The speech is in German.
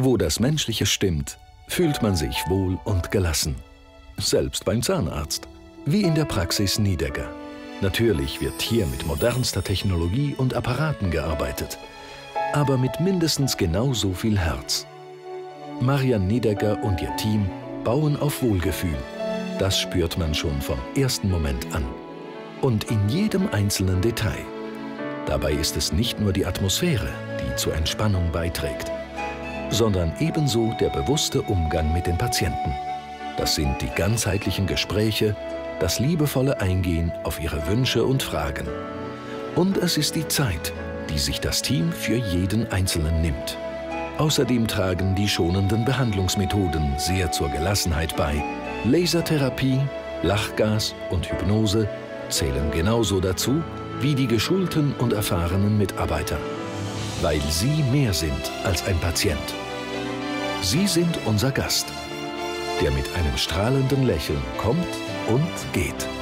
Wo das Menschliche stimmt, fühlt man sich wohl und gelassen. Selbst beim Zahnarzt. Wie in der Praxis Niedegger. Natürlich wird hier mit modernster Technologie und Apparaten gearbeitet. Aber mit mindestens genauso viel Herz. Marian Niedegger und ihr Team bauen auf Wohlgefühl. Das spürt man schon vom ersten Moment an. Und in jedem einzelnen Detail. Dabei ist es nicht nur die Atmosphäre, die zur Entspannung beiträgt, sondern ebenso der bewusste Umgang mit den Patienten. Das sind die ganzheitlichen Gespräche, das liebevolle Eingehen auf ihre Wünsche und Fragen. Und es ist die Zeit, die sich das Team für jeden Einzelnen nimmt. Außerdem tragen die schonenden Behandlungsmethoden sehr zur Gelassenheit bei. Lasertherapie, Lachgas und Hypnose zählen genauso dazu wie die geschulten und erfahrenen Mitarbeiter. Weil sie mehr sind als ein Patient. Sie sind unser Gast, der mit einem strahlenden Lächeln kommt und geht.